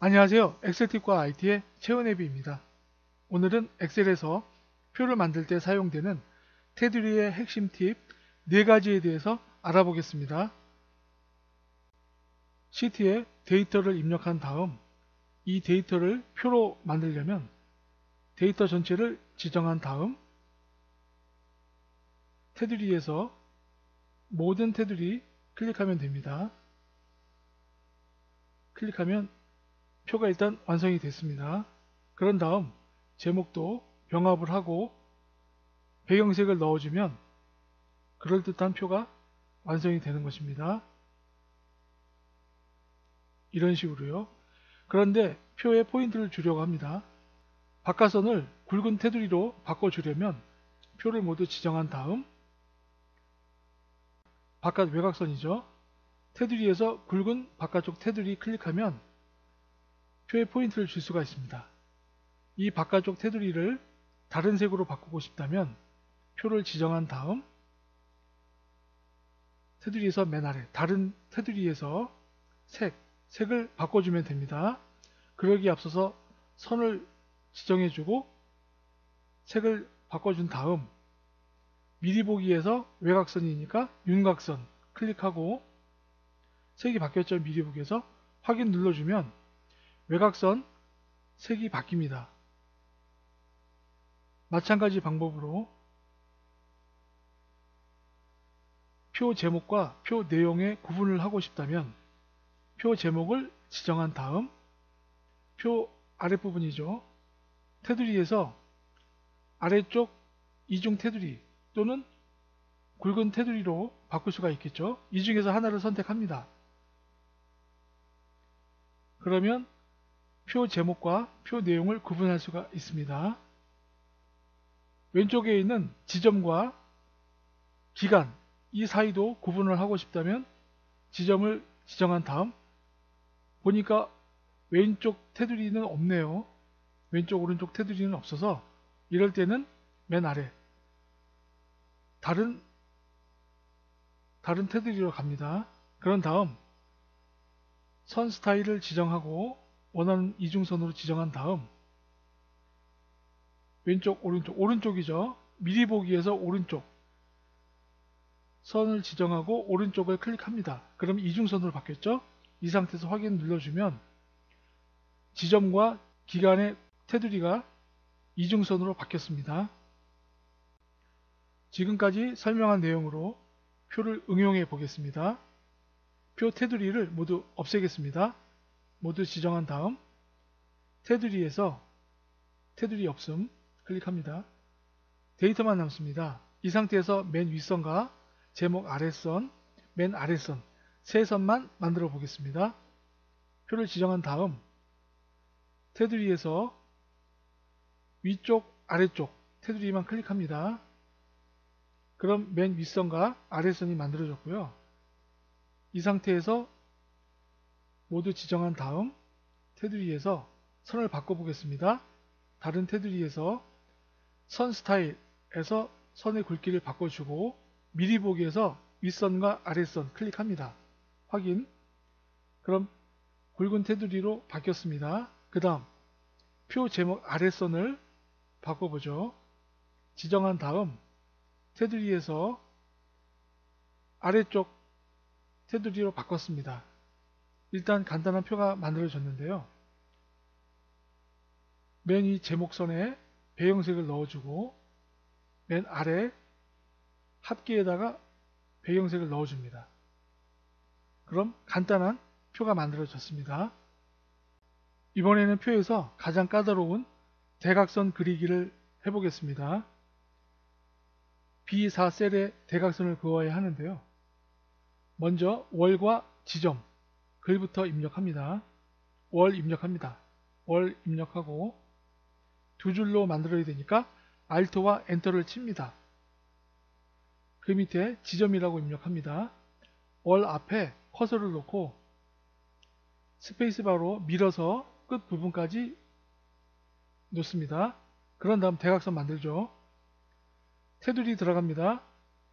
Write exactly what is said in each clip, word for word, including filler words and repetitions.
안녕하세요. 엑셀팁과 아이티의 최은혜비입니다. 오늘은 엑셀에서 표를 만들 때 사용되는 테두리의 핵심 팁 네 가지에 대해서 알아보겠습니다. 시트에 데이터를 입력한 다음 이 데이터를 표로 만들려면 데이터 전체를 지정한 다음 테두리에서 모든 테두리 클릭하면 됩니다. 클릭하면 표가 일단 완성이 됐습니다. 그런 다음 제목도 병합을 하고 배경색을 넣어주면 그럴듯한 표가 완성이 되는 것입니다. 이런 식으로요. 그런데 표의 포인트를 주려고 합니다. 바깥선을 굵은 테두리로 바꿔주려면 표를 모두 지정한 다음 바깥 외곽선이죠. 테두리에서 굵은 바깥쪽 테두리 클릭하면 표의 포인트를 줄 수가 있습니다. 이 바깥쪽 테두리를 다른 색으로 바꾸고 싶다면 표를 지정한 다음 테두리에서 맨 아래 다른 테두리에서 색, 색을 바꿔주면 됩니다. 그러기에 앞서서 선을 지정해주고 색을 바꿔준 다음 미리 보기에서 외곽선이니까 윤곽선 클릭하고 색이 바뀌었죠. 미리 보기에서 확인 눌러주면 외곽선 색이 바뀝니다. 마찬가지 방법으로 표 제목과 표 내용의 구분을 하고 싶다면 표 제목을 지정한 다음 표 아랫부분이죠. 테두리에서 아래쪽 이중 테두리 또는 굵은 테두리로 바꿀 수가 있겠죠. 이 중에서 하나를 선택합니다. 그러면 표 제목과 표 내용을 구분할 수가 있습니다. 왼쪽에 있는 지점과 기간 이 사이도 구분을 하고 싶다면 지점을 지정한 다음 보니까 왼쪽 테두리는 없네요. 왼쪽 오른쪽 테두리는 없어서 이럴 때는 맨 아래 다른 다른 테두리로 갑니다. 그런 다음 선 스타일을 지정하고 원하는 이중선으로 지정한 다음 왼쪽 오른쪽 오른쪽이죠. 미리 보기에서 오른쪽 선을 지정하고 오른쪽을 클릭합니다. 그럼 이중선으로 바뀌었죠. 이 상태에서 확인 눌러주면 지점과 기간의 테두리가 이중선으로 바뀌었습니다. 지금까지 설명한 내용으로 표를 응용해 보겠습니다. 표 테두리를 모두 없애겠습니다. 모두 지정한 다음 테두리에서 테두리 없음 클릭합니다. 데이터만 남습니다. 이 상태에서 맨 윗선과 제목 아랫선, 맨 아랫선 세 선만 만들어 보겠습니다. 표를 지정한 다음 테두리에서 위쪽, 아래쪽 테두리만 클릭합니다. 그럼 맨 윗선과 아랫선이 만들어졌고요. 이 상태에서 모두 지정한 다음 테두리에서 선을 바꿔보겠습니다. 다른 테두리에서 선 스타일에서 선의 굵기를 바꿔주고 미리 보기에서 윗선과 아랫선 클릭합니다. 확인. 그럼 굵은 테두리로 바뀌었습니다. 그 다음 표 제목 아랫선을 바꿔보죠. 지정한 다음 테두리에서 아래쪽 테두리로 바꿨습니다. 일단 간단한 표가 만들어졌는데요. 맨 위 제목선에 배경색을 넣어주고 맨 아래 합계에다가 배경색을 넣어줍니다. 그럼 간단한 표가 만들어졌습니다. 이번에는 표에서 가장 까다로운 대각선 그리기를 해보겠습니다. 비 사 셀에 대각선을 그어야 하는데요. 먼저 월과 지점, 글부터 입력합니다. 월 입력합니다. 월 입력하고 두 줄로 만들어야 되니까 Alt와 엔터를 칩니다. 그 밑에 지점이라고 입력합니다. 월 앞에 커서를 놓고 스페이스바로 밀어서 끝 부분까지 놓습니다. 그런 다음 대각선 만들죠. 테두리 들어갑니다.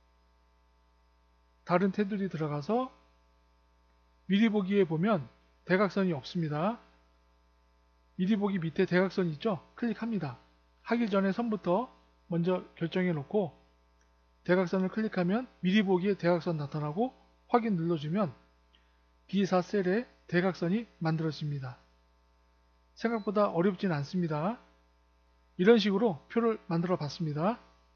다른 테두리 들어가서 미리 보기에 보면 대각선이 없습니다. 미리 보기 밑에 대각선 있죠? 클릭합니다. 하기 전에 선부터 먼저 결정해 놓고 대각선을 클릭하면 미리 보기에 대각선 나타나고 확인 눌러주면 비 사 셀에 대각선이 만들어집니다. 생각보다 어렵진 않습니다. 이런 식으로 표를 만들어 봤습니다.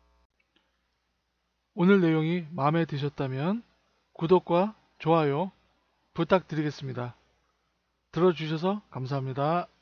오늘 내용이 마음에 드셨다면 구독과 좋아요 부탁드리겠습니다. 들어주셔서 감사합니다.